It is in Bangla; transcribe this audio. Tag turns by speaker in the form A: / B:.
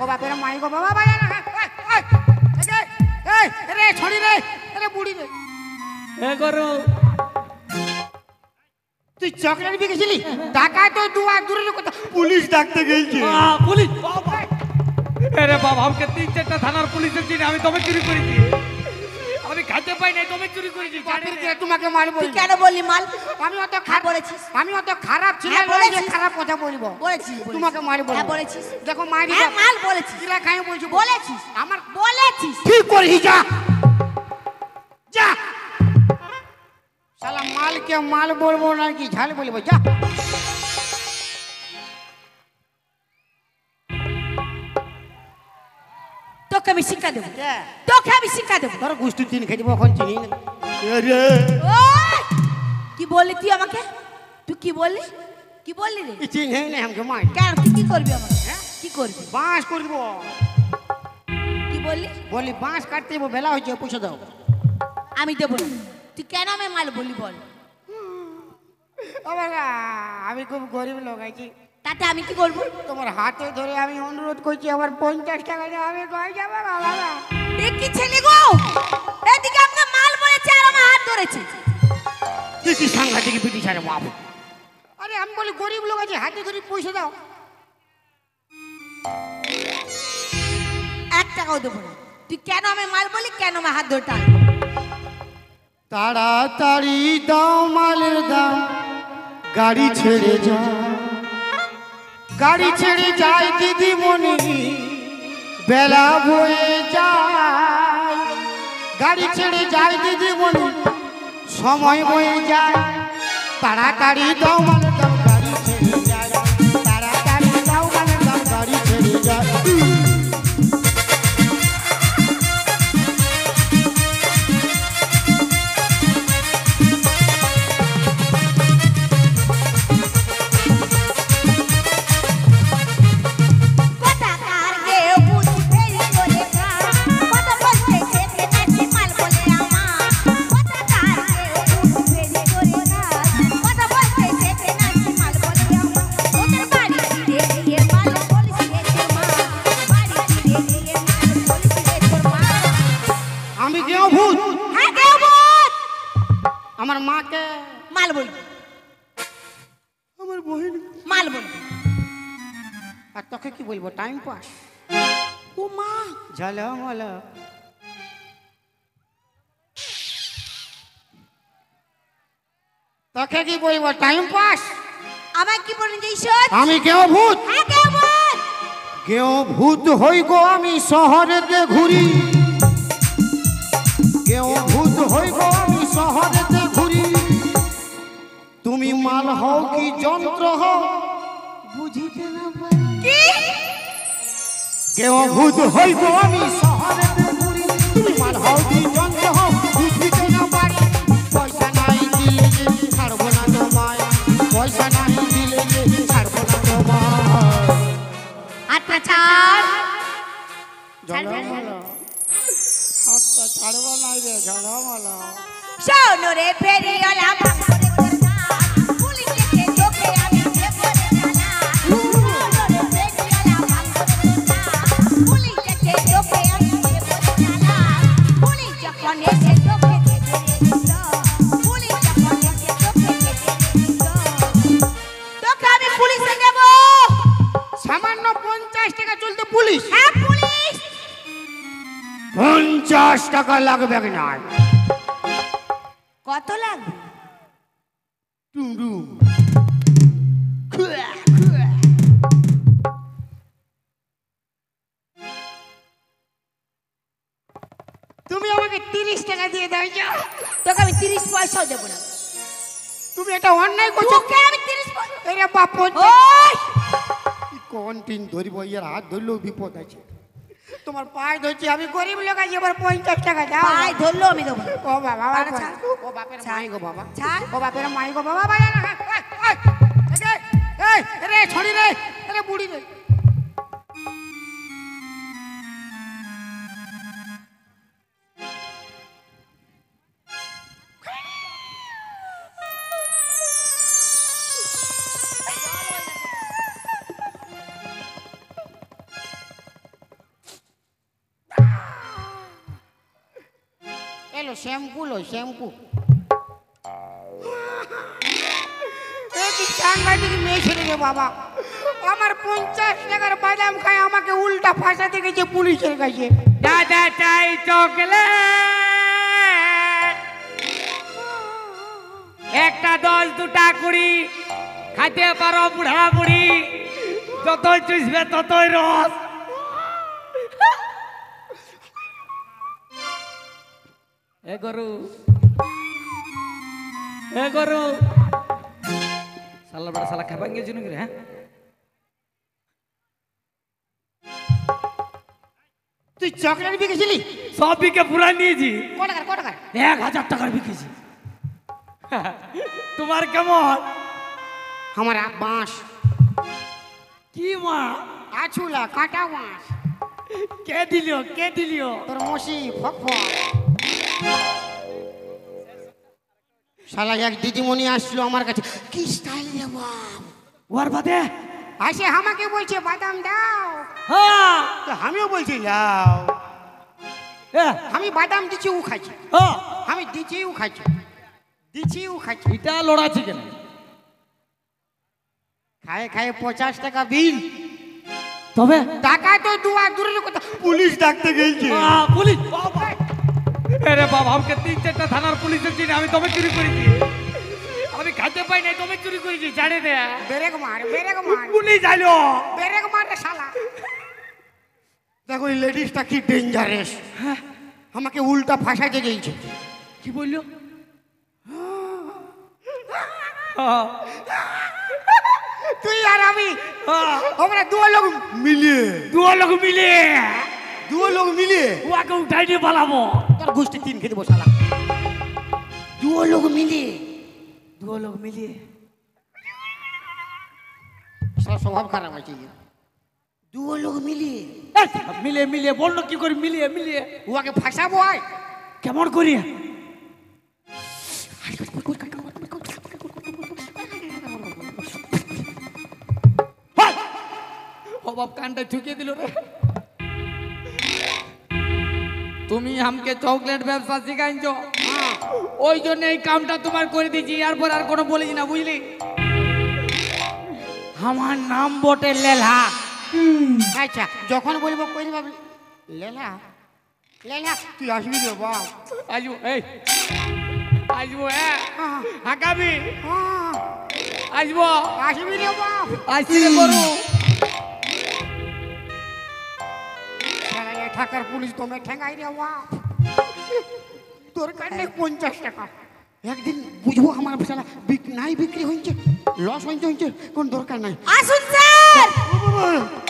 A: ও বাপের মাই গো বাবা ভাই রে ছড়ি রে আরে বুড়ি রে
B: এ করো
A: তুই চকলেট বিকেছিলি টাকা তো দূরের কথা পুলিশ ডাকতে গেছে
B: পুলিশ আরে বাবা আমাকে 3-4টা থানার পুলিশের চিনি আমি তবে চুরি করেছি আমি খাতে পাই নাই তবে চুরি করেছি
A: বাপের কে তোমাকে মারবো
C: তুই কেন বললি মাল?
A: আমি অত খারাপ
C: বলেছিস?
A: আমি অত খারাপ ছিলাম না যে খারাপ কথা বলবো
C: বলেছিস
A: তোমাকে মারবো
C: হ্যাঁ বলেছিস
A: দেখো মারি
C: হ্যাঁ মাল বলেছিস
A: কিরা খাই বলছি
C: বলেছিস
A: আমার
C: বলেছিস
A: ঠিক করিস যা যা শালা মালকে মাল বলবো না কি ঝাল বলবো যা
C: তোকে আমি শিক্ষা দেবো তোকে আমি শিক্ষা দেবো
A: ধরো গুষ্টি তিন খেয়ে দেবো এখন চিনি না
C: ওই! কি বললি তুই আমাকে তুই কি বললি রে
A: চিনি না আমাকে মার
C: কেন তুই কি করবি আমাকে কি করবি
A: বাঁশ করে দেবো
C: কি বললি
A: বলি বাঁশ কাটতে দেবো বেলা হয়েছে পয়সা দাও
C: আমি দেবো না তুই কেন আমি মাল বলি বল
A: আমি খুব গরিব লোক আছি
C: তাতে আমি কি করবো
A: তোমার হাতে ধরে আমি অনুরোধ করছি আমার 50 টাকা দিয়ে আমি কয়ে যাবো বাবা
C: এ কি ছেলে গো এদিকে আমাকে মাল বলেছে আর আমার হাত ধরেছে
A: তুই কি সাংঘাতিক ব্রিটিশ আরে বাবু আরে আমি বলি গরিব লোক আছে হাতে ধরে পয়সা দাও
C: 1 টাকাও দেবো না তুই কেন আমি মাল বলি কেন আমার হাত ধরে টান
A: তাড়াতাড়ি দাও মালের দাম গাড়ি ছেড়ে যায় দিদিমণি বেলা বয়ে যায় গাড়ি ছেড়ে যায় দিদিমণি সময় বয়ে যায় তাড়াতাড়ি দাও মালের দাম গাড়ি ছেড়ে যায় তাড়াতাড়ি দাও মালের দাম গাড়ি ছেড়ে যায় আমার মাকে
C: মাল বলবি
A: আমার বহিন
C: মাল বলবি
A: আর তোকে কি বলবো টাইম পাস
C: ও মা
A: ঝলমল তোকে কি বলবো টাইম পাস
C: আমার কি বলেন যাইছ
A: আমি কেউ ভূত
C: হ্যাঁ কেউ বল
A: কেউ ভূত হই গো আমি শহরেতে ঘুরি কেউ ভূত হই গো আমি শহরেতে ঘুরি তুমি মাল হও কি যন্ত্র হও বুঝিতে না পারি
C: কি
A: কেউ ভূত হই গো আমি শহরেতে ঘুরি তুমি মাল হও কি যন্ত্র হও বুঝিতে না পারি পয়সা নাই দিলে যে ছাড়বো না তোমায় পয়সা নাই দিলে যে ছাড়বো না তোমায়
C: আচ্ছা ছাড়
A: ঝলমল হাতটা ছাড়বো না রে ঝলমল
C: শোনো রে ফেরিওয়ালা ভাঙরে করনা পুলিশকে চোখে আমি দেব রে জানা শোনো রে ফেরিওয়ালা ভাঙরে করনা পুলিশকে চোখে আমি দেব রে জানা পুলিশ যখন এসে চোখে দেবে রে দিত পুলিশ যখন এসে চোখে দেবে রে দিত তোকে আমি পুলিশে দেব
A: সামান্য 50 টাকা চলতে পুলিশ
C: হ্যাঁ পুলিশ
A: 50 টাকা লাগবে না
C: কত লাগবে
A: টুমডুম তুমি আমাকে 30 টাকা দিয়ে দাও যাও
C: তোকে আমি 30 পয়সাও দেব না
A: তুমি এটা অন্যায় করছো
C: তোকে আমি 30 পয়সা
A: এরে বাপ
C: ওই
A: কোন দিন ধরিব এর হাত ধরলেও বিপদ আছে তোমার পায়ে ধরছি আমি গরিব লোক আছি আবার 50 টাকা দাও
C: পায়ে ধরলো আমি দেব না
A: ও বাবা
C: আরে ছাড়।
A: ও বাপের মাই গো বাবা
C: ছাড়।
A: ও বাপের মাই গো বাবা ভাই রে ছড়ি রে আরে বুড়ি রে লো শ্যাম্পু সাংঘাতিক মেয়ে ছেলে রে বাবা। আমার 50 টাকার বাদাম খায় আমাকে উল্টা ফাঁসাতে গেছে পুলিশের কাছে।
B: দাদা চাই চকলেট, একটা 10 2টা 20 খাইতে পারো বুড়া বুড়ি, যতই চুষবে ততই রস। এ গরু শালা বড় শালা খাবার গেছিল নাকি রে? হ্যাঁ
A: তুই চকলেট বিকেছিলি?
B: সব বিকে পুরা নিয়েছি।
A: কত টাকার?
B: 1000 টাকার বিকেছি। তোমার কেমন?
A: আমার বাঁশ
B: কি মা
A: আছুলা কাটা বাঁশ।
B: কে দিলিও?
A: তোর মশি ফক শালা এক দিদিমণি আসছিল আমার কাছে, কি স্টাইল রে বাপ।
B: ওর বাদে
A: আসে আমাকে বলছে বাদাম দাও,
B: হ্যাঁ
A: তো আমিও বলছি লাও।
B: এ,
A: আমি বাদাম দিচ্ছি ও খাচ্ছি,
B: হ্যাঁ
A: আমি দিচ্ছি ও খাচ্ছি।
B: এটা লড়াচ্ছি কেন?
A: খায়ে 50 টাকা বিল।
B: তবে
A: টাকা তো দুয়া দূরের কথা, পুলিশ ডাকতে গেছে।
B: পুলিশ আরে বাবা, আমাকে 3-4টা থানার পুলিশের চিনি, আমি তবে চুরি করেছি। আমি খাইতে পাই নাই, তবে চুরি করেছি। জানে দে
A: ব্রেক মার
B: পুলিশ আইলো।
A: ব্রেক মার রে শালা। দেখো এই লেডিসটা কি ডেঞ্জারাস, আমাকে উল্টা ফাঁসাতে গেছে।
B: কি বললো?
A: তুই আর আমি আমরা দুটো লোক মিলিয়ে
B: ওকে উঠাই দিয়ে পালাবো।
A: তোর গোষ্ঠী 3 খেতে বসালাম। দুটো লোক মিলিয়ে সারা স্বভাব খারাপ আছে। দুটো লোক
B: মিলিয়ে বললো কি করে? মিলিয়ে
A: ওকে ফাঁসাবো। আয়
B: কেমন করি? বাপ কানটা ঠুকিয়ে দিল রে। তুমি আমাকে চকলেট ব্যবসা শিখাইছ, ওই জন্য এই কামটা তোমার করে দিয়েছি। এরপর আর কোনো বলিস না, বুঝলি? আমার নাম বটে লেলা।
A: আচ্ছা, যখন বলবো কই ভাবি লেলা তুই আসবি রে বাপ।
B: আসবো হাঁকাবি, আসবো
A: আসবি রে বাপ।
B: আসছি রে গরু।
A: ঢাকার পুলিশ তোমরা ঠেঙ্গাই রে বাপ। তোর কাছে 50 টাকা একদিন বুঝবো আমার শালা বিক্রি হয়েছে, লস হয়েছে, কোন দরকার নাই।
C: আসুন স্যার।